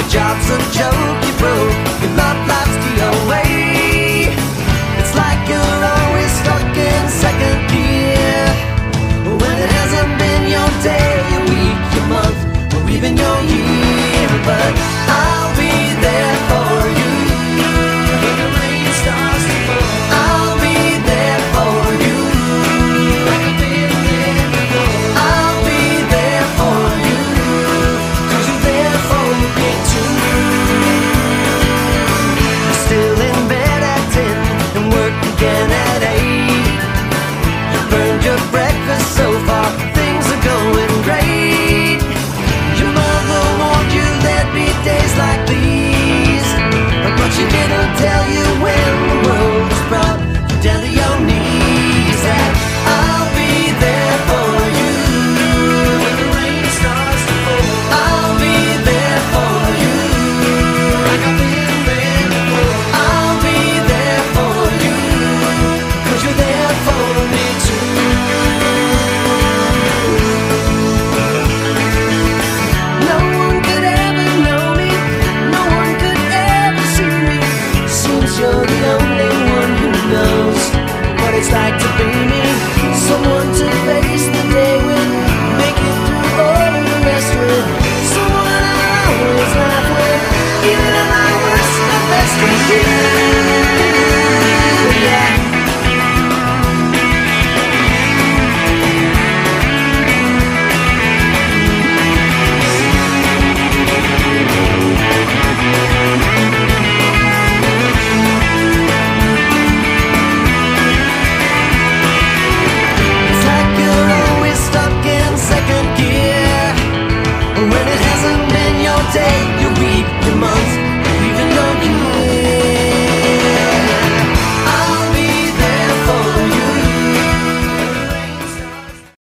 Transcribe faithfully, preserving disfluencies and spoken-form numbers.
Your job's a joke, you broke. Your love life's the way. It's like you're always stuck in second gear, when it hasn't been your day, your week, your month, or even your year. But I'll be there for you when the rain starts to fall. I'll be there for you like I've been there before. I'll be there for you, 'cause you're there for me too. You're still in bed at ten and work again at eight. You burned your breakfast so far, things are going great. Your mother warned you there'd be days like these, but she didn't tell you when the world was brought you down to your knees. That I'll be there for you when the rain starts to fall. I'll be there for you like I've been there before. I'll be there for you, 'cause you're there for me too. No one could ever know me, no one could ever see me. Seems you're the only one who knows what it's like to be me. Someone to face the day with, make it through all the rest with. Someone I always laugh with, even at my worst, my best with you.